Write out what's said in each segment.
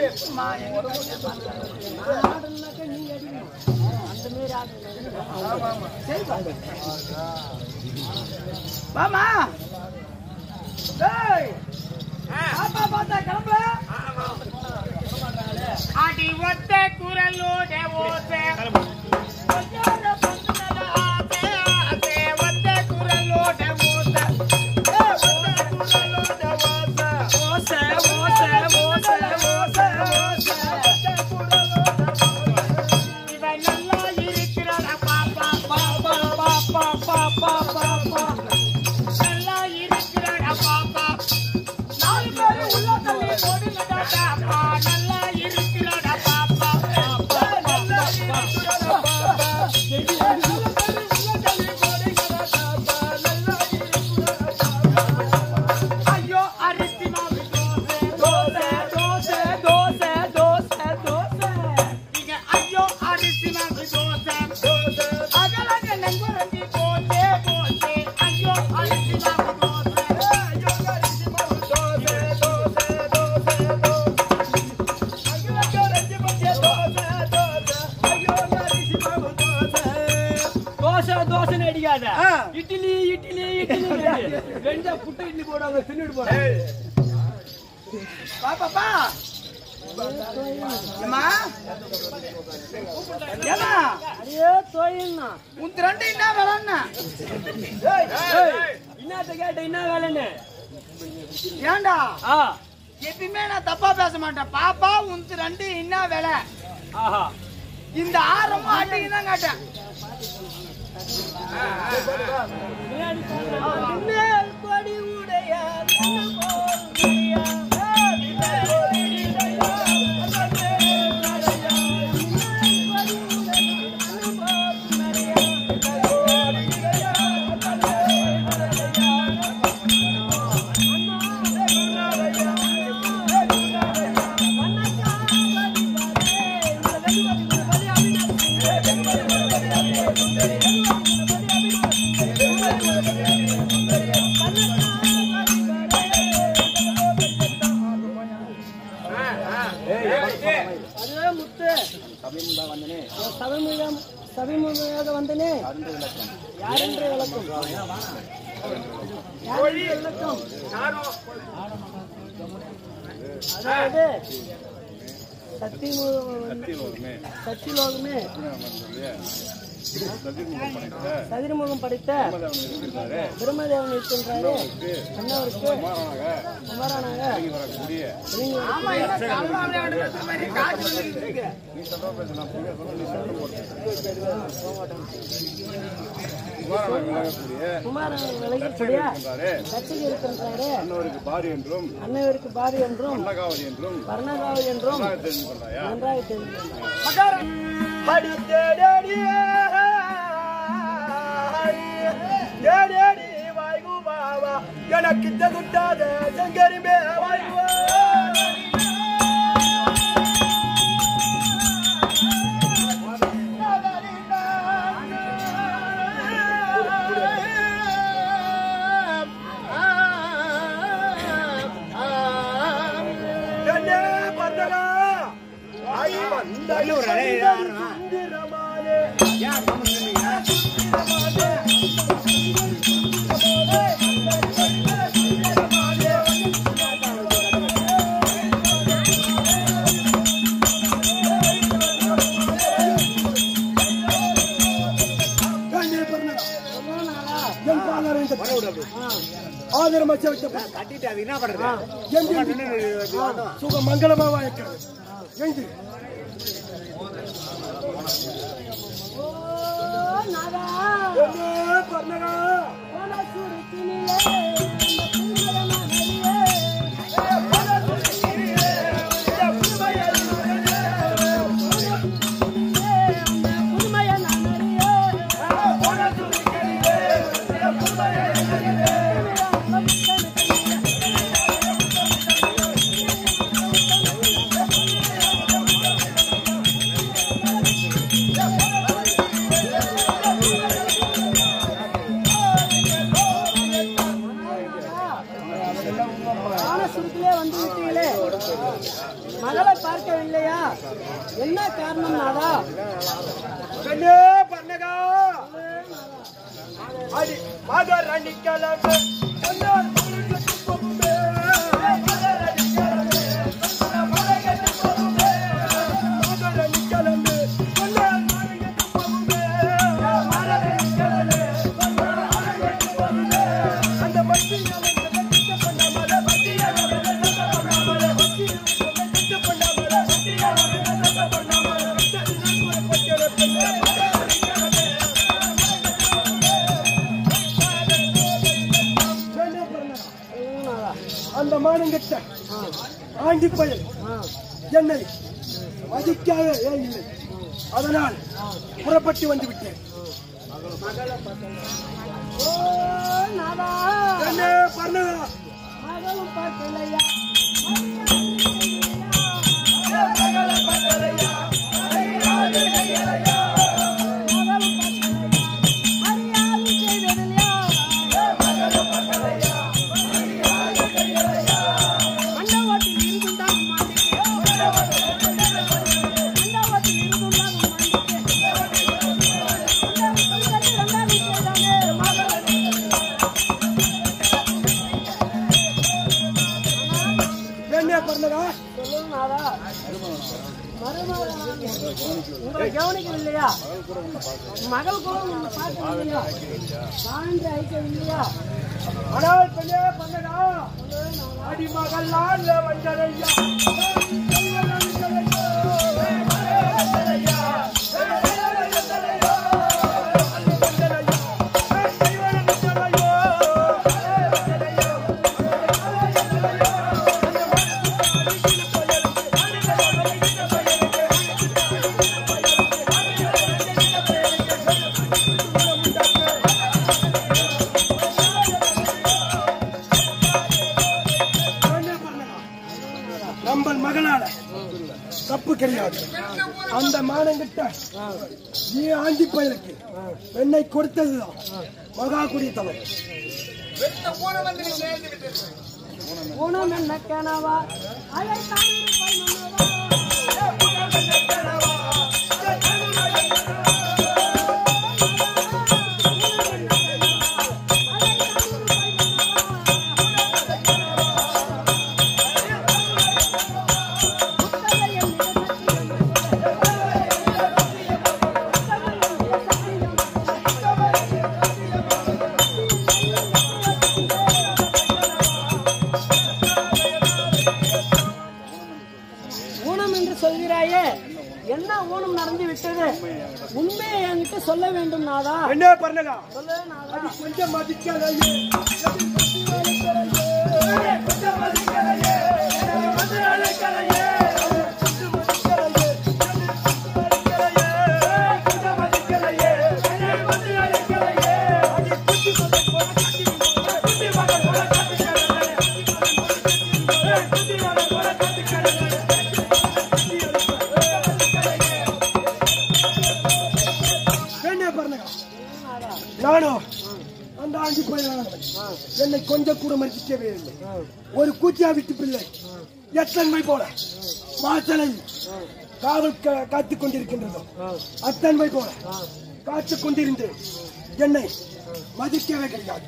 மாமா அடி ஒத்த குரலோட ஓசை இட்லி இட்லி இட்லி ரெண்டா புட்டு இட்லி போடுவாங்க தின்னுட்டு போறாங்க பாப்பா ஏமா ஏமா அடே தோயினா உன் ரெண்டு என்ன வேலைன்னா என்னத்த கேட்ட என்ன வேலைன்னு ஏண்டா எப்பவுமே நான் தப்பா பேச மாட்டேன் பாப்பா உன் ரெண்டு என்ன வேலை ஆஹா இந்த ஆரமும் அன்னைக்கு தான் கேட்டேன் மேல் கொடி உடைய சபைமுக வந்தனே யாரென்ற விளக்கம் விளக்கம் அதாவது சத்திலோகமே சதிர்முகம் படைத்த பிரம்மதேவன் இருக்கின்றாரு அண்ணவருக்கு குமாரனாக குமாரன் விலகக்கூடிய கட்சிக்கு இருக்கின்றாரு அண்ணவருக்கு பாரி என்றும் வர்ணகாவதி என்றும் நன்றாக தெரிந்து எனக்கு தகுட்டாத சங்கரிமே வாய்வா சுக மங்களமா மகளை பார்க்கவில்லையா? என்ன காரணம் நாதா? பண்ணகா அடி மகரணி கிளம்பு அந்த மானங்கிட்ட ஆண்டி பயல் என்னை மதிக்காக இல்லை. அதனால் புறப்பட்டு வந்து விட்டேன். மகளும் பார்க்கலையா? உங்களை கவனிக்கவில்லையா? மகள் கூட உங்களை பார்க்கவில்லையா? சான்று ஐக்கவில்லையா? ஆனால் பெண்ணே பண்ணடா அடிமகள் வந்ததையா தப்பு கிடையாது. அந்த மானங்கிட்ட நீ ஆண்டி பயலுக்கு பெண்ணை கொடுத்ததுதான் மகா குடித்தவன். ஊனம் என்ன கனவா? என்ன ஊனம் நடந்து விட்டது? உண்மையை என்கிட்ட சொல்ல வேண்டும் நாதா. என்ன பண்ணலா? சொல்லு நாதா. கொஞ்சம் மதிக்கலையே நானும் அந்த ஆண்டி போயிடானவன் என்னை கொஞ்சம் கூட மதிக்கவே இல்லை. ஒரு கூத்தியா விட்டு பிள்ளை எத்தன்மை போல வாசலை காவல் காத்துக் கொண்டிருக்கின்றதோ அத்தன்மை போல காத்துக் கொண்டிருந்து என்னை மதிக்கவே கிடையாது.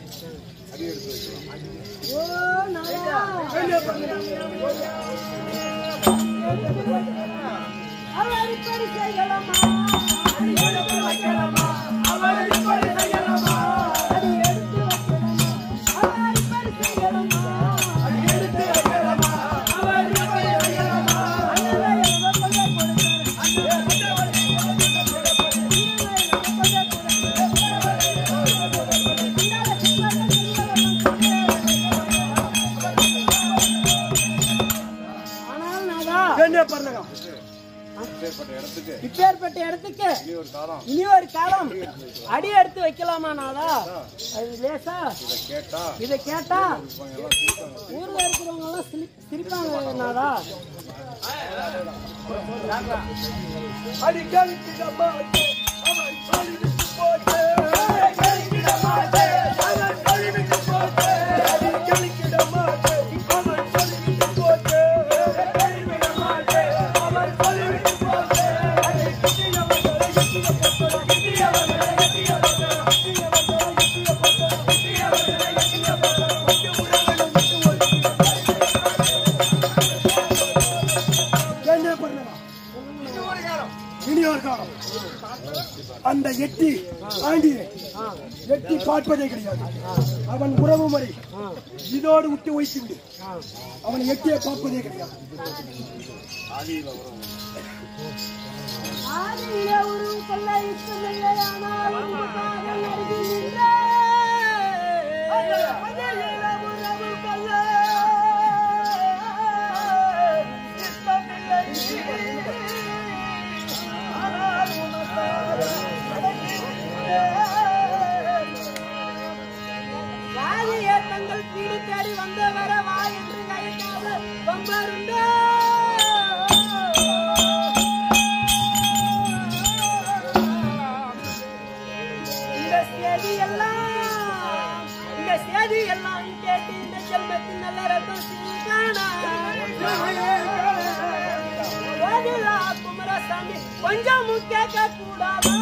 இப்பேற்பட்ட இடத்துக்கு இனி ஒரு காலம் அடி எடுத்து வைக்கலாமா நாதா? அது லேசா இதை கேட்டா ஊர்ல இருக்கிறவங்க எல்லாம் சிரிப்பாங்க நாதா. எட்டி ஆண்டி எட்டி பார்ப்பதே கிடையாது. அவன் உறவு முறை இதோடு விட்டு வைத்து விடு. அவனை எட்டியை பார்ப்பதே கிடையாது. தங்கள் வீடு தேடி வந்த வர வா என்று கைக்காக வம்பருண்ட இந்த சேதி எல்லாம் கேட்டு இந்த செல்வத்தின் நல்ல ரத்தம் குமரசாமி கொஞ்சம் கேட்க கூடாதா?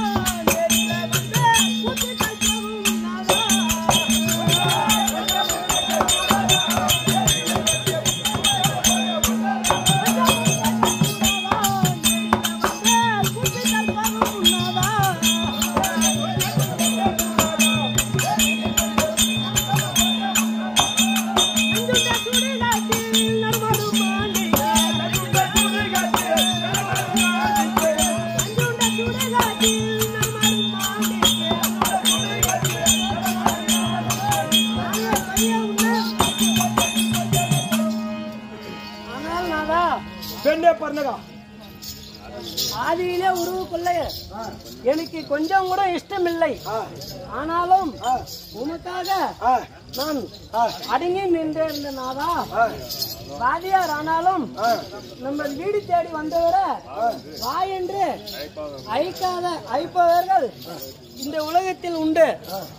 ஆதியிலே உருவு கொள்ளைய எனக்கு கொஞ்சம் கூட இஷ்டமில்லை. ஆனாலும் உனக்காக நான் அடங்கி நின்றிருந்த நாதா வாதியார். ஆனாலும் நம்ம வீடு தேடி வந்தவர வா என்று ஐப்பவர்கள் இந்த உலகத்தில் உண்டு.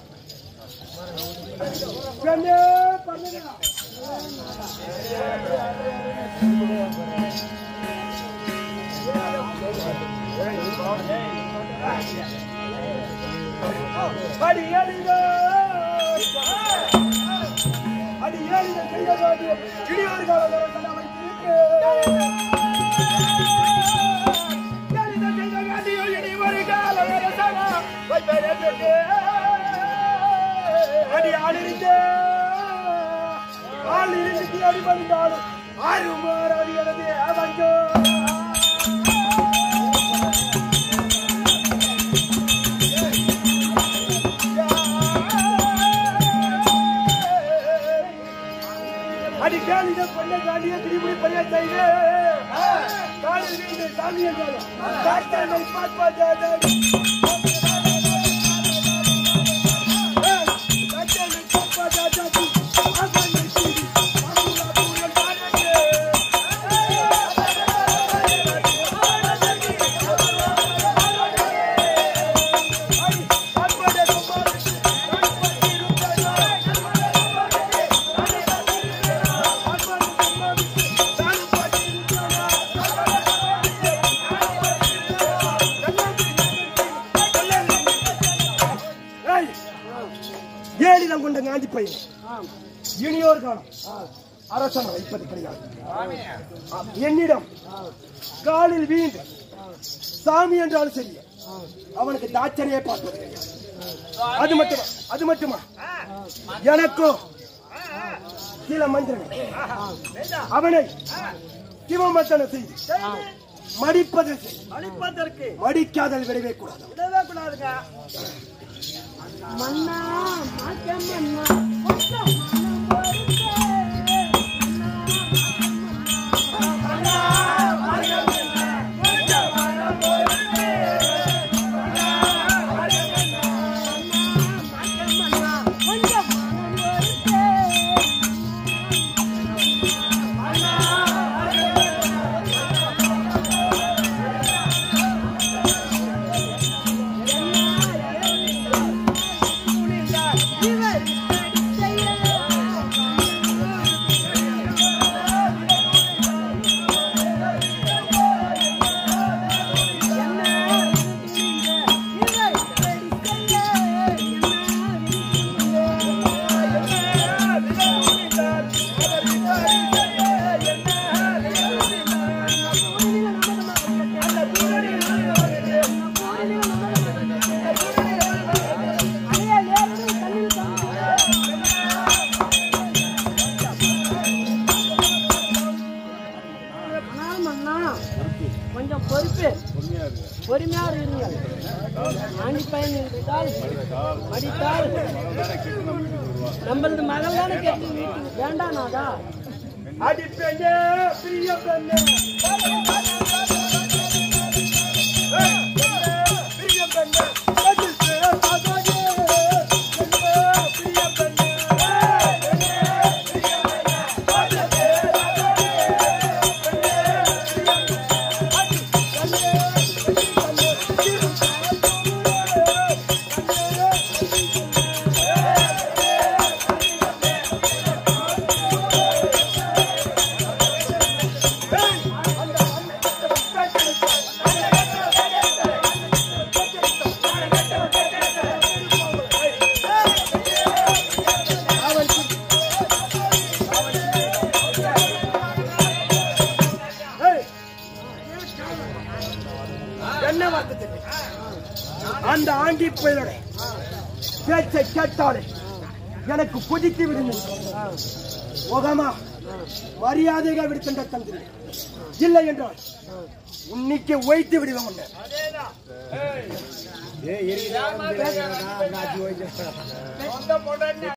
ஏழிடம் கொண்ட காந்தி பையன் இனியோர் காலம் அரசன் வைப்பது கிடையாது. என்னிடம் காலில் வீண்டு சாமி என்றாலும் சரி அவனுக்கு தாச்சனையே பார்ப்பது கிடையாது. அது மட்டுமா எனக்கும் சில மந்திரங்கள் அவனை சிவமர்த்தனம் செய்து மடிப்பதற்கு மடிக்காதல் விடவே கூடாதுங்க. மன்னா மன்னா இருப்பு பொறுமையாக இருங்கள். ஆண்டி பையன் என்றால் மடித்தால் நம்மளது மகள் தானே கேட்டு வீட்டுக்கு வேண்டாம். நாதா அடிப்பெண்ணே பிரிய பெண்ணே பிரிய பெண்ணே அந்த ஆண்டி பையனோட பேச்சை கேட்டாலே எனக்கு கொதித்து விடுங்கள். முகமா மரியாதைగా விடுக்கின்ற தந்தை இல்லை என்றால் உன்னிக்கு வைத்து விடுவேன்.